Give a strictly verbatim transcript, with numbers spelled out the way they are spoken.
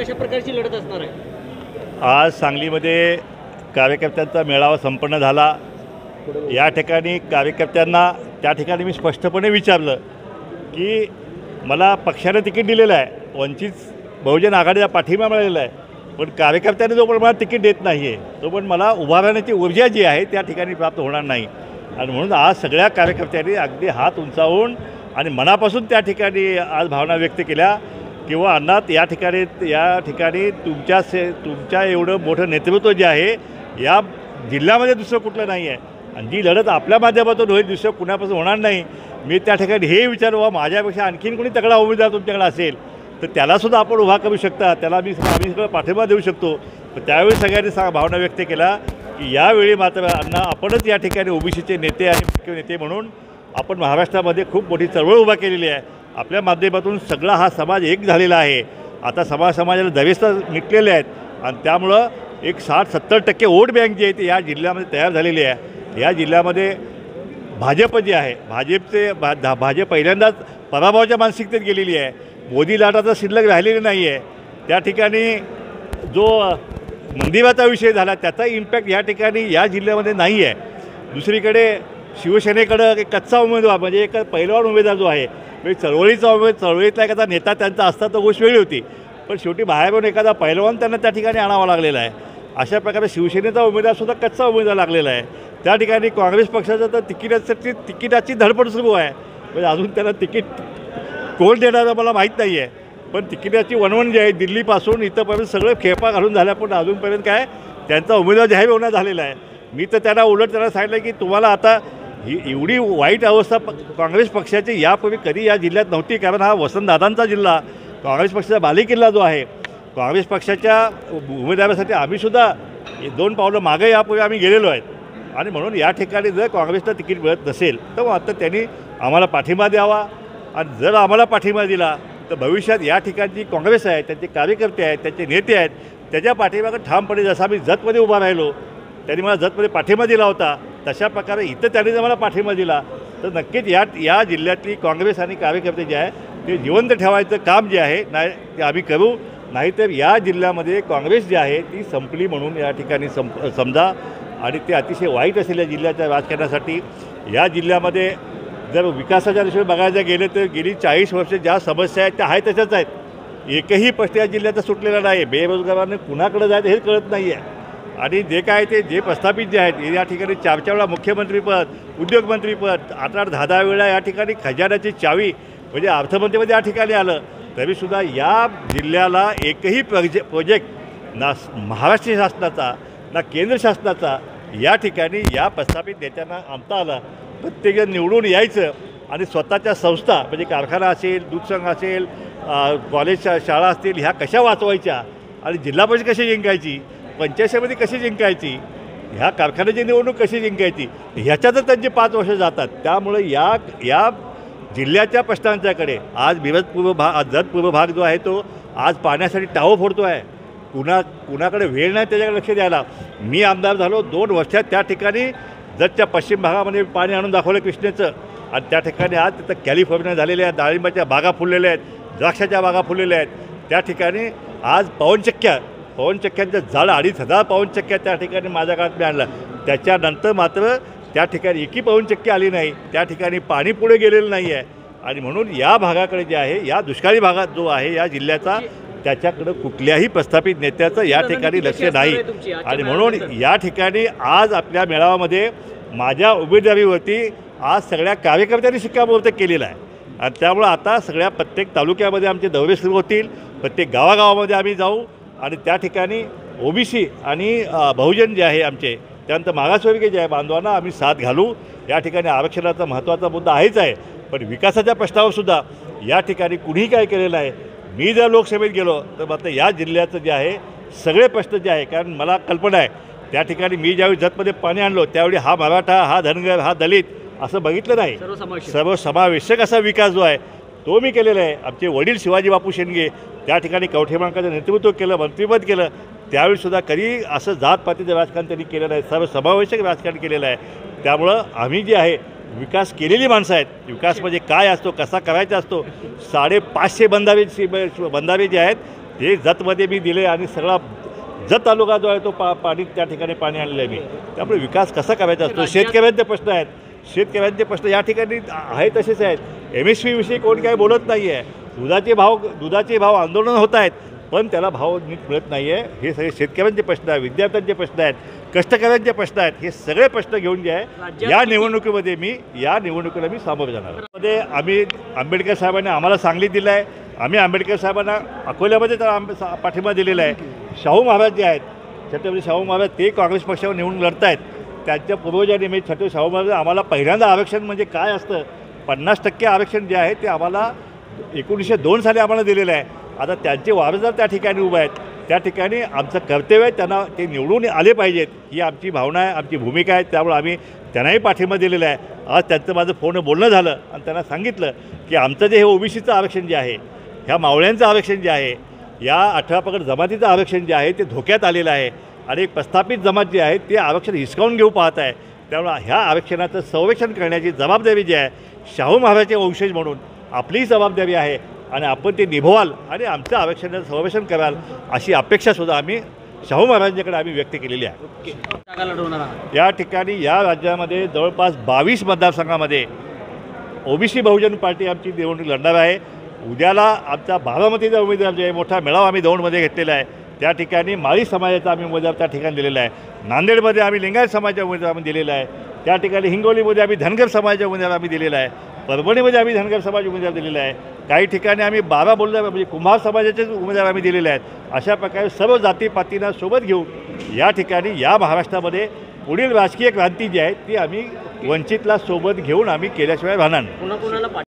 कशा प्रकारची लढत असणार आहे? आज सांगलीमध्ये कार्यकर्त्यांचा मेळावा संपन्न झाला। या ठिकाणी कार्यकर्त्यांना त्या ठिकाणी मी स्पष्टपणे विचारलं की मला पक्षाने तिकीट दिलेलं आहे, वंचित बहुजन आघाडीचा पाठिंबा मिळालेला आहे, पण कार्यकर्त्यांनी जो पण मला तिकीट देत नाही आहे तो पण मला उभा राहण्याची ऊर्जा जी आहे त्या ठिकाणी प्राप्त होणार नाही। आणि म्हणून आज सगळ्या कार्यकर्त्यांनी अगदी हात उंचावून आणि मनापासून त्या ठिकाणी आज भावना व्यक्त केल्या किंवा अण्णा या ठिकाणी या ठिकाणी तुमच्या से तुमच्या एवढं मोठं नेतृत्व जे आहे या जिल्ह्यामध्ये दुसरं कुठलं नाही आहे आणि जी लढत आपल्या माध्यमातून होईल दुसरं कुणापासून होणार नाही। मी त्या ठिकाणी हे विचारू माझ्यापेक्षा आणखीन कोणी तगडा उमेदवार तुमच्याकडे असेल तर त्यालासुद्धा आपण उभा करू शकता, त्याला मी आम्ही सगळं पाठिंबा देऊ शकतो। तर त्यावेळी सगळ्यांनी सा भावना व्यक्त केला की यावेळी मात्र अण्णा आपणच या ठिकाणी ओबीसीचे नेते आणि मुख्य नेते म्हणून आपण महाराष्ट्रामध्ये खूप मोठी चळवळ उभा केलेली आहे। आपल्या माध्यमातून सगळा हा समाज एक झालेला आहे। आता समाज समाजाला दवेस्त मिटलेले आहेत आणि त्यामुळं एक साठ सत्तर टक्के वोट बँक जी आहे ती या जिल्ह्यामध्ये तयार झालेली आहे। या जिल्ह्यामध्ये भाजप जे आहे भाजपचे भा भाजप पहिल्यांदाच पराभवाच्या मानसिकतेत गेलेली आहे। मोदी लाटाचा शिल्लक राहिलेली नाही आहे। त्या ठिकाणी जो मंदिराचा विषय झाला त्याचा इम्पॅक्ट या ठिकाणी या जिल्ह्यामध्ये नाही आहे। दुसरीकडे शिवसेनेकडं एक कच्चा उमेदवार म्हणजे एक पहिलवान उमेदवार जो आहे म्हणजे चळवळीचा उमेद चळवळीतला एखादा नेता त्यांचा असता तर गोष्ट वेगळी होती, पण शेवटी बाहेरून एखादा पहिलवान त्यांना त्या ठिकाणी आणावा लागलेला आहे। अशा प्रकारे शिवसेनेचा उमेदवारसुद्धा कच्चा उमेदवार लागलेला आहे। त्या ठिकाणी काँग्रेस पक्षाचं तर तिकिटासाठी तिकिटाची धडपड सुरू आहे, म्हणजे अजून त्यांना तिकीट कोण देणारं मला माहीत नाही आहे, पण तिकिटाची वणवण जी आहे दिल्लीपासून इथंपर्यंत सगळं खेपा घालून झाल्या पण अजूनपर्यंत काय त्यांचा उमेदवार जाहीर होण्यात झालेला आहे। मी तर त्यांना उलट त्यांना सांगितलं की तुम्हाला आता ही एवढी वाईट अवस्था प काँग्रेस पक्षाची यापूर्वी कधी या जिल्ह्यात नव्हती, कारण हा वसंतदादांचा जिल्हा काँग्रेस पक्षाचा बालेकिल्ला जो आहे काँग्रेस पक्षाच्या उमेदवारासाठी आम्हीसुद्धा दोन पावलं मागे यापूर्वी आम्ही गेलेलो आहेत आणि म्हणून या ठिकाणी जर काँग्रेसला तिकीट मिळत नसेल तर मग आता त्यांनी आम्हाला पाठिंबा द्यावा आणि जर आम्हाला पाठिंबा दिला तर भविष्यात या ठिकाणची काँग्रेस आहे, त्यांचे कार्यकर्ते आहेत, त्यांचे नेते आहेत, त्याच्या पाठिंबाकडे ठामपणे जसा मी जतमध्ये उभा राहिलो त्यांनी मला जतमध्ये पाठिंबा दिला होता तशा प्रकारे इथं त्यांनी जर मला पाठिंबा दिला तर नक्कीच या या जिल्ह्यातली काँग्रेस आणि कार्यकर्ते जे आहे ते जिवंत ठेवायचं काम जे आहे नाही ते आम्ही करू, नाहीतर या जिल्ह्यामध्ये काँग्रेस जी आहे ती संपली म्हणून या ठिकाणी सम समजा आणि ते अतिशय वाईट असेल या जिल्ह्याच्या राजकारणासाठी। या जिल्ह्यामध्ये जर विकासाच्या दिशेने बघायला गेले तर गेली चाळीस वर्ष ज्या समस्या आहेत त्या आहेत तशाच आहेत। एकही प्रश्न या जिल्ह्याचा सुटलेला नाही। बेरोजगारांना कुणाकडे जायचं हे कळत नाही आहे आणि जे काय ते जे प्रस्थापित जे आहेत या ठिकाणी चार चार वेळा मुख्यमंत्रीपद, उद्योगमंत्रीपद, आठ आठ दहा दहा वेळा या ठिकाणी खजान्याची चावी म्हणजे अर्थमंत्रीमध्ये या ठिकाणी आलं तरीसुद्धा या जिल्ह्याला एकही प्रोजे प्रोजेक्ट ना महाराष्ट्र शासनाचा ना केंद्र शासनाचा या ठिकाणी या प्रस्थापित नेत्यांना आणता आला। प्रत्येकजण निवडून यायचं आणि स्वतःच्या संस्था म्हणजे कारखाना असेल, दूध संघ असेल, कॉलेज शाळा असतील ह्या कशा वाचवायच्या आणि जिल्हा परिषद कशी जिंकायची, पंचायत समिती कशी जिंकायची, ह्या कारखान्याची निवडणूक कशी जिंकायची ह्याच्यातच त्यांचे पाच वर्ष जातात। त्यामुळे या या जिल्ह्याच्या प्रश्नांच्याकडे आज मिरज पूर्व भाग आज जत पूर्व भाग जो आहे तो आज पाण्यासाठी टावं फोडतो आहे। कुणा कुणाकडे वेळ नाही त्याच्याकडे लक्ष द्यायला। मी आमदार झालो दोन वर्षात त्या ठिकाणी जतच्या पश्चिम भागामध्ये पाणी आणून दाखवलं कृष्णेचं आणि त्या ठिकाणी आज तिथं कॅलिफोर्निया झालेल्या आहेत, डाळिंबाच्या बागा फुललेल्या आहेत, द्राक्षाच्या बागा फुललेल्या आहेत। त्या ठिकाणी आज पवनचक्क्या पवनचक्क्यांचं झाड अडीच हजार पवनचक्क्या त्या ठिकाणी माझ्या काळात मी आणलं, त्याच्यानंतर मात्र त्या ठिकाणी एकही पवनचक्की आली नाही, त्या ठिकाणी पाणी पुढे गेलेलं नाही आहे आणि म्हणून या भागाकडे जे आहे या दुष्काळी भागात जो आहे या जिल्ह्याचा त्याच्याकडं कुठल्याही प्रस्थापित नेत्याचं या ठिकाणी लक्ष नाही आणि म्हणून या ठिकाणी आज आपल्या मेळाव्यामध्ये माझ्या उमेदवारीवरती आज सगळ्या कार्यकर्त्यांनी शिक्कामोर्तब केलेला आहे आणि त्यामुळं आता सगळ्या प्रत्येक तालुक्यामध्ये आमचे दौरे सुरू होतील, प्रत्येक गावागावामध्ये आम्ही जाऊ आणि त्या ठिकाणी ओबीसी आणि बहुजन जे आहे आमचे त्यानंतर मागासवर्गीय जे आहे बांधवांना आम्ही साथ घालू। या ठिकाणी आरक्षणाचा महत्त्वाचा मुद्दा आहेच आहे, पण विकासाच्या प्रश्नावरसुद्धा या ठिकाणी कुणीही काय केलेलं आहे। मी जर लोकसभेत गेलो तर मात्र या जिल्ह्याचं जे आहे सगळे प्रश्न जे आहे कारण मला कल्पना आहे त्या ठिकाणी मी ज्यावेळी जतमध्ये पाणी आणलो त्यावेळी हा मराठा, हा धनगर, हा दलित असं बघितलं नाही, सर्वसमावेशक असा विकास जो आहे तो मी केलेला आहे। आमचे वडील शिवाजी बापू शेंडगे त्या ठिकाणी कवठेमहांकाळचं नेतृत्व केलं, मंत्रिपद केलं, त्यावेळीसुद्धा कधी असं जातपातीचं राजकारण त्यांनी केलेलं आहे, सर्वसमावेशक राजकारण केलेलं आहे। त्यामुळं आम्ही जे आहे विकास केलेली माणसं आहेत। विकास म्हणजे काय असतो, कसा करायचा असतो, साडेपाचशे बंधारे बंधारे जे आहेत हे जतमध्ये मी दिले आणि सगळा जत तालुका जो आहे तो पा पाणी त्या ठिकाणी पाणी आणलेलं आहे मी. त्यामुळे विकास कसा करायचा असतो. शेतकऱ्यांचे प्रश्न आहेत, शेतकऱ्यांचे प्रश्न या ठिकाणी आहे तसेच आहेत. एम एस पीविषयी कोणी काही बोलत नाही आहे. दुधाचे भाव दुधाचे भाव आंदोलन होत आहेत, पण त्याला भाव नीट मिळत नाही आहे. हे सगळे शेतकऱ्यांचे प्रश्न आहेत, विद्यार्थ्यांचे प्रश्न आहेत, कष्टकऱ्यांचे प्रश्न आहेत. हे सगळे प्रश्न घेऊन जे आहे या निवडणुकीमध्ये मी या निवडणुकीला मी सामोरं जाणार. मध्ये आम्ही आंबेडकर साहेबांनी आम्हाला सांगली दिलं आहे. आम्ही आंबेडकर साहेबांना अकोल्यामध्ये तर आंबे पाठिंबा दिलेला आहे. शाहू महाराज जे आहेत, छत्रपती शाहू महाराज ते काँग्रेस पक्षावर निवडून लढत आहेत. त्यांच्या पूर्वजांनी म्हणजे छत्रपती शाहू महाराज आम्हाला पहिल्यांदा आरक्षण म्हणजे काय असतं, पन्नास टक्के आरक्षण जे आहे ते आम्हाला एकोणीसशे दोन साली आम्हाला दिलेलं आहे. आता त्यांचे वारसदार त्या ठिकाणी उभे आहेत. त्या ठिकाणी आमचं कर्तव्य आहे, त्यांना ते निवडून आले पाहिजेत ही आमची भावना आहे, आमची भूमिका आहे. त्यामुळे आम्ही त्यांनाही पाठिंबा दिलेला आहे. आज त्यांचं माझं फोन बोलणं झालं आणि त्यांना सांगितलं की आमचं जे हे ओबीसीचं आरक्षण जे आहे, ह्या मावळ्यांचं आरक्षण जे आहे, या अठरा पगड जमातीचं आरक्षण जे आहे ते धोक्यात आलेलं आहे आणि एक प्रस्थापित जमात जी आहे ते आरक्षण हिसकावून घेऊ पाहत आहे. त्यामुळे ह्या आरक्षणाचं संरक्षण करण्याची जबाबदारी जी आहे शाहू महाराजांचे वंशज म्हणून आपलीही जबाबदारी आहे आणि आपण ते निभवाल आणि आमचं आरक्षणाचं संरक्षण कराल अशी अपेक्षासुद्धा आम्ही शाहू महाराजांच्याकडे आम्ही व्यक्त केलेली आहे. या ठिकाणी या राज्यामध्ये जवळपास बावीस मतदारसंघामध्ये ओबीसी बहुजन पार्टी आमची निवडणूक लढणार आहे. उद्याला आमचा बारामतीचा उमेदवार जे आहे मोठा मेळावा आम्ही दौंडमध्ये घेतलेला आहे. त्या ठिकाणी माळी समाजाचा आम्ही उमेदवार त्या ठिकाणी दिलेला आहे. नांदेडमध्ये आम्ही लिंगायत समाजाचा उमेदवार आम्ही दिलेला आहे. त्या ठिकाणी हिंगोलीमध्ये आम्ही धनगर समाजाचा उमेदवार आम्ही दिलेला आहे. परभणीमध्ये आम्ही धनगर समाज उमेदवार दिलेला आहे. काही ठिकाणी आम्ही बारा बोलल्या म्हणजे कुंभार समाजाचेच उमेदवार आम्ही दिलेले आहेत. अशा प्रकारे सर्व जातीपातींना सोबत घेऊन या ठिकाणी या महाराष्ट्रामध्ये पुढील राजकीय क्रांती जी आहे ती आम्ही वंचितला सोबत घेऊन आम्ही केल्याशिवाय राहणार नाही.